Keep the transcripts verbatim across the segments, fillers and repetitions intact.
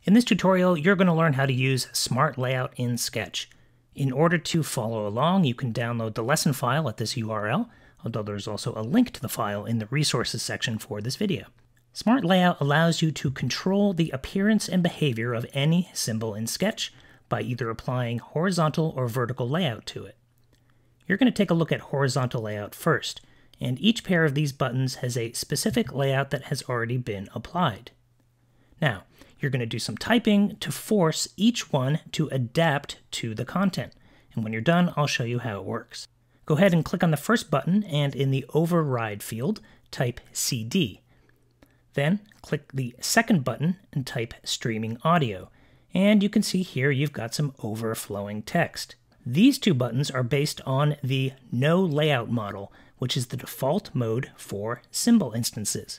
In this tutorial, you're going to learn how to use Smart Layout in Sketch. In order to follow along, you can download the lesson file at this U R L, although there's also a link to the file in the resources section for this video. Smart Layout allows you to control the appearance and behavior of any symbol in Sketch by either applying horizontal or vertical layout to it. You're going to take a look at horizontal layout first, and each pair of these buttons has a specific layout that has already been applied. Now, you're going to do some typing to force each one to adapt to the content. And when you're done, I'll show you how it works. Go ahead and click on the first button, and in the Override field, type C D. Then click the second button and type Streaming Audio. And you can see here you've got some overflowing text. These two buttons are based on the No Layout model, which is the default mode for symbol instances.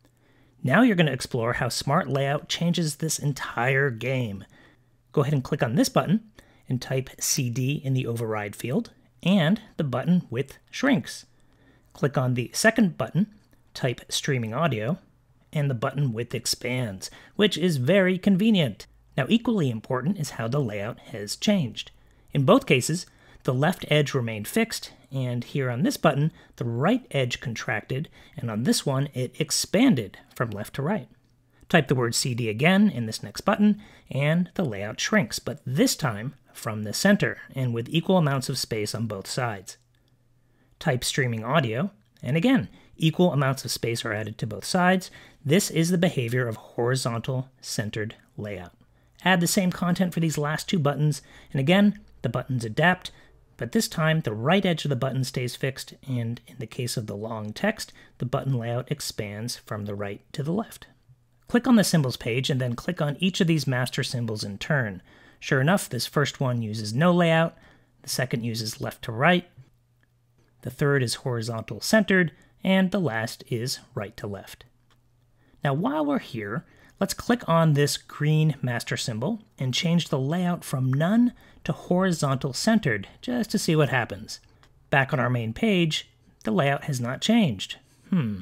Now you're going to explore how Smart Layout changes this entire game. Go ahead and click on this button and type C D in the Override field, and the button width shrinks. Click on the second button, type Streaming Audio, and the button width expands, which is very convenient. Now, equally important is how the layout has changed. In both cases, the left edge remained fixed, and here on this button, the right edge contracted, and on this one, it expanded from left to right. Type the word C D again in this next button, and the layout shrinks, but this time from the center, and with equal amounts of space on both sides. Type Streaming Audio, and again, equal amounts of space are added to both sides. This is the behavior of horizontal centered layout. Add the same content for these last two buttons, and again, the buttons adapt, but this time the right edge of the button stays fixed, and in the case of the long text, the button layout expands from the right to the left. Click on the Symbols page and then click on each of these master symbols in turn. Sure enough, this first one uses no layout, the second uses left to right, the third is horizontal centered, and the last is right to left. Now while we're here, let's click on this green master symbol and change the layout from none to horizontal centered, just to see what happens. Back on our main page, the layout has not changed. Hmm.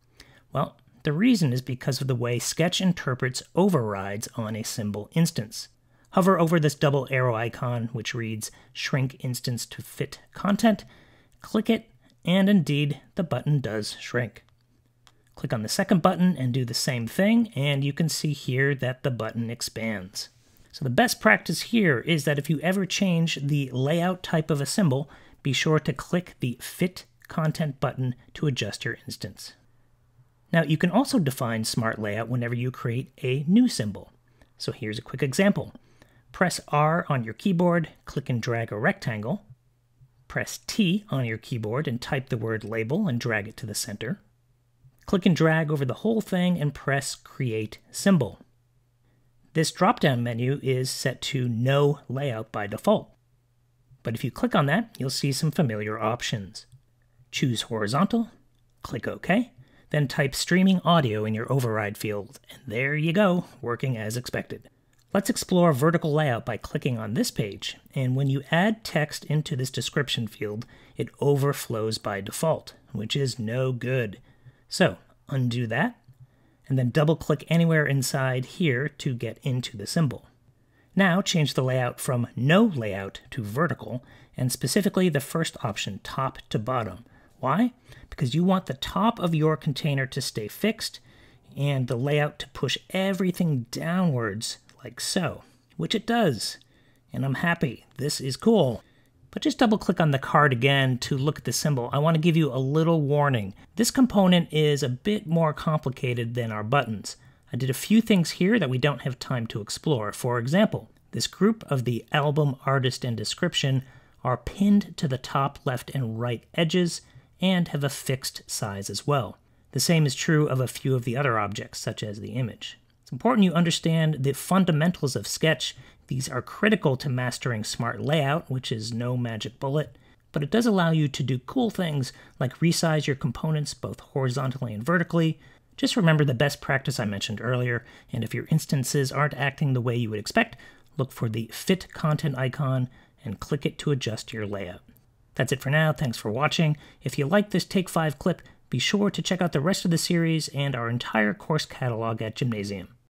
Well, the reason is because of the way Sketch interprets overrides on a symbol instance. Hover over this double arrow icon, which reads Shrink Instance to Fit Content, click it, and indeed, the button does shrink. Click on the second button and do the same thing, and you can see here that the button expands. So the best practice here is that if you ever change the layout type of a symbol, be sure to click the Fit Content button to adjust your instance. Now you can also define Smart Layout whenever you create a new symbol. So here's a quick example. Press R on your keyboard, click and drag a rectangle. Press T on your keyboard and type the word label and drag it to the center. Click and drag over the whole thing and press Create Symbol. This drop-down menu is set to No Layout by default. But if you click on that, you'll see some familiar options. Choose Horizontal, click OK, then type Streaming Audio in your Override field, and there you go, working as expected. Let's explore vertical layout by clicking on this page, and when you add text into this description field, it overflows by default, which is no good. So, undo that, and then double-click anywhere inside here to get into the symbol. Now change the layout from No Layout to Vertical, and specifically the first option, top to bottom. Why? Because you want the top of your container to stay fixed, and the layout to push everything downwards, like so, which it does. And I'm happy. This is cool. But just double click on the card again to look at the symbol. I want to give you a little warning. This component is a bit more complicated than our buttons. I did a few things here that we don't have time to explore. For example, this group of the album, artist, and description are pinned to the top left and right edges and have a fixed size as well. The same is true of a few of the other objects, such as the image. It's important you understand the fundamentals of Sketch. These are critical to mastering Smart Layout, which is no magic bullet, but it does allow you to do cool things like resize your components both horizontally and vertically. Just remember the best practice I mentioned earlier, and if your instances aren't acting the way you would expect, look for the Fit Content icon and click it to adjust your layout. That's it for now. Thanks for watching. If you like this Take five clip, be sure to check out the rest of the series and our entire course catalog at Gymnasium.